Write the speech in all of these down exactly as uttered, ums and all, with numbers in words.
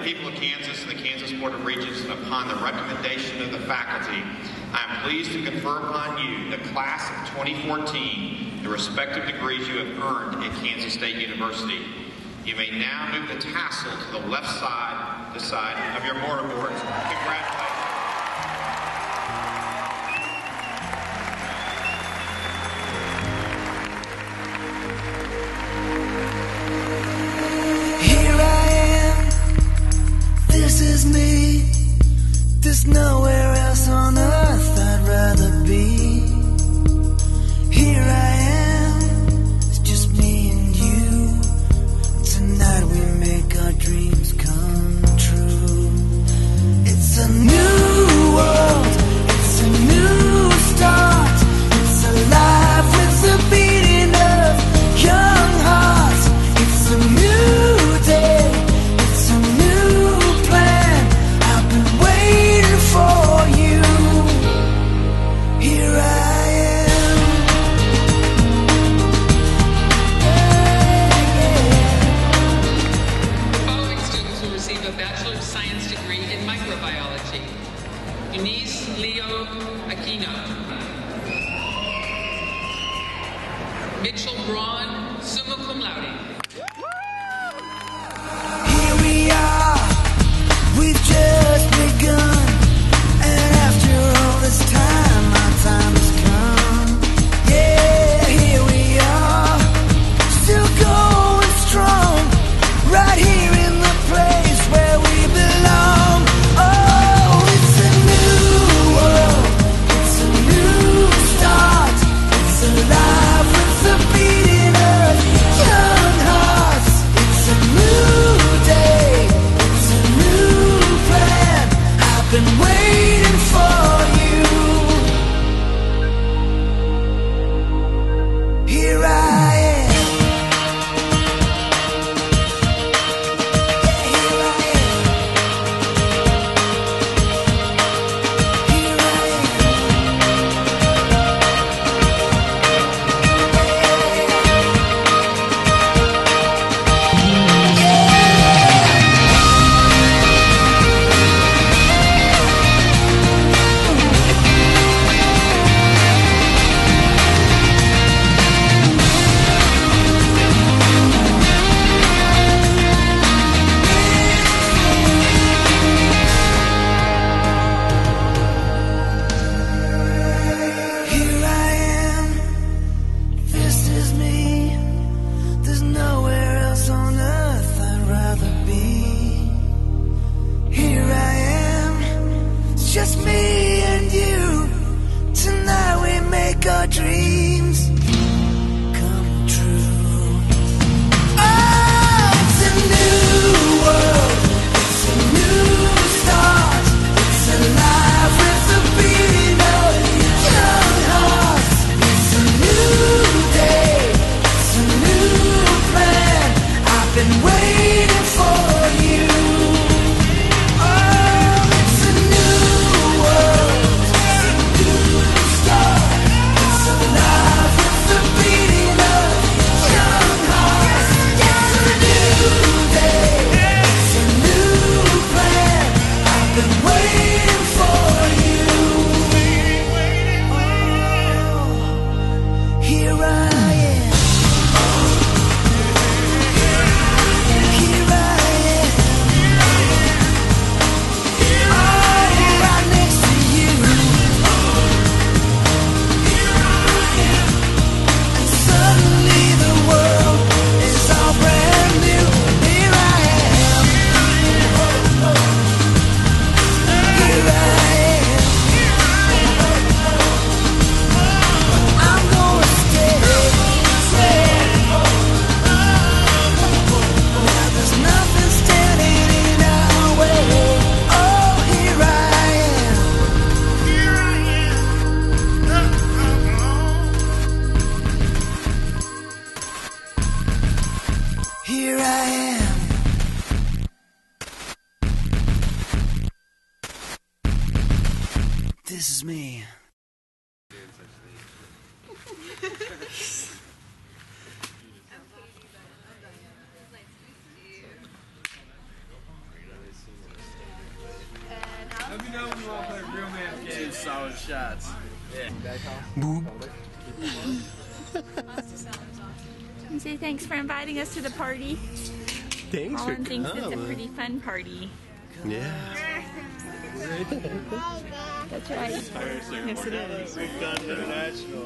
people of Kansas and the Kansas Board of Regents, and upon the recommendation of the faculty, I am pleased to confer upon you, the class of twenty fourteen, the respective degrees you have earned at Kansas State University. You may now move the tassel to the left side, the side of your mortarboards. Congratulations. This is me. There's nowhere else on earth I'd rather be. Here I am, it's just me and you. Tonight we make our dreams come true. It's a new world, it's a new start. It's alive with the beating of young hearts. It's a new day. For you, here I am. The following students will receive a Bachelor of Science degree in microbiology. Eunice Leo Aquino. Mitchell Braun, summa cum laude. Here we are, we've just begun. This time, my time has come. Yeah, here we are, still going strong, right here in the place where we belong. Oh, it's a new world, it's a new start. It's alive with the beating of young hearts. It's a new day, it's a new plan. I've been waiting for you. Here I am. Here I am. Here I This is me. solid shots. Boop. And say thanks for inviting us to the party. Thanks Colin for thinks coming. it's a pretty fun party. Yeah. That's right. Yes, it is. We've gone international.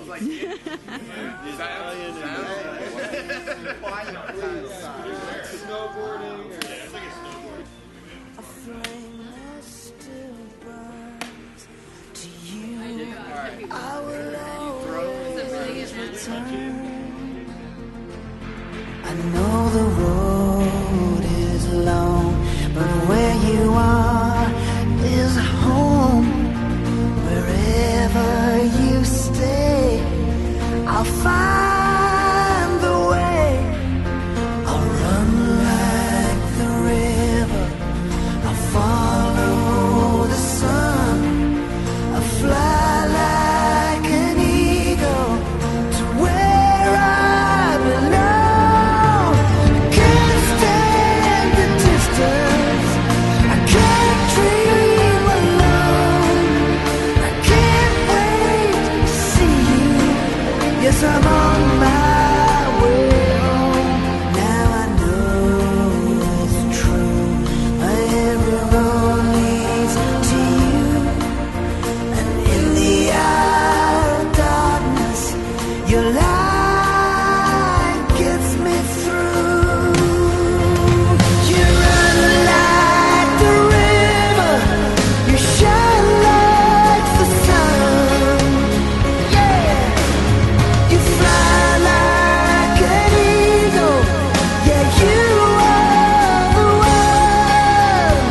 Snowboarding. It's like a snowboard. A flame that still burns to you. I will always return. I know the road is long, but where you are is home. Wherever you stay, I'll find the way. I'll run like the river, I'll follow the sun, I'll fly like an eagle to where I belong. I can't stand the distance, I can't dream alone, I can't wait to see you. Yes, I'm on my way home. Now I know it's true, my every road leads to you. And in the hour of darkness, your light gets me through. You run like the river, you shine like the sun. Yeah, you fly like an eagle. Yeah, you are the one.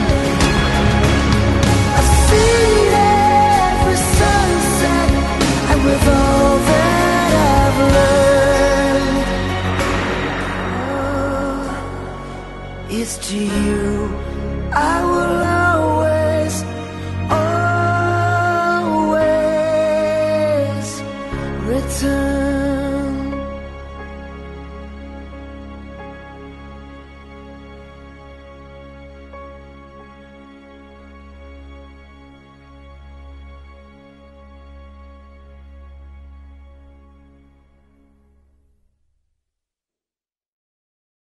I've seen every sunset, and with all that I've learned, oh, it's to you I will